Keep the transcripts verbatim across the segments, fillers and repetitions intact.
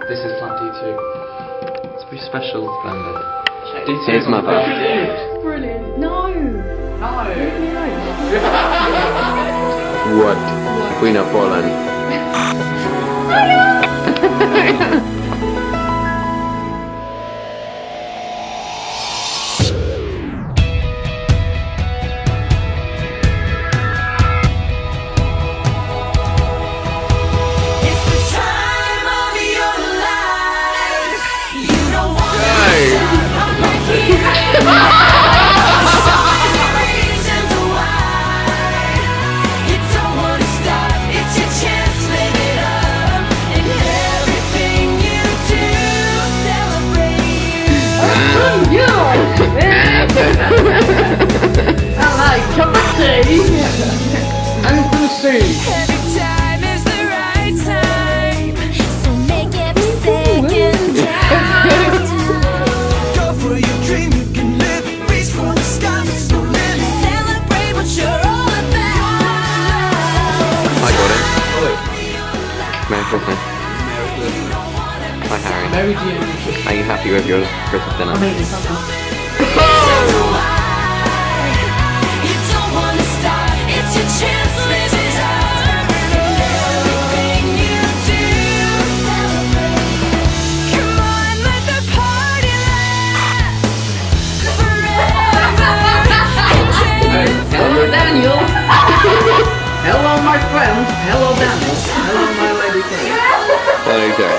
This is Plan D two. It's pretty special. Splendid. D two Here's mother. Brilliant. No. No. What? Queen of Poland. I like cup of tea and some soup. Every time is the right time, so make every second count. Go for your dream, you can live it, reach for the sky, there's no limit. Celebrate what you're all about. Hi Gordon. Hello. Merry Christmas. Hi Harry. Merry Christmas. Are you happy with your Christmas dinner? Amazing, something. Hello Daniel. Hello my friend. Hello Daniel. Hello my lady friend. Hello Derek.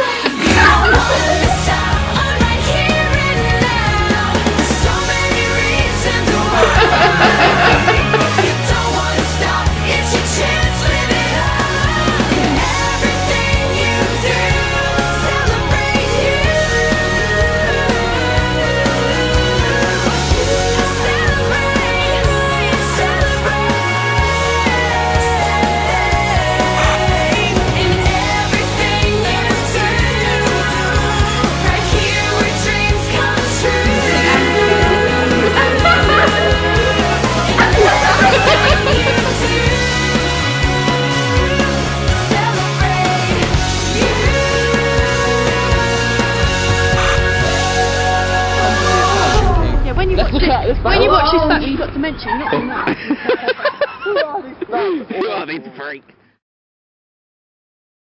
When you watch this, when you watch this back, you've got to mention, not on that. Who are these freaks?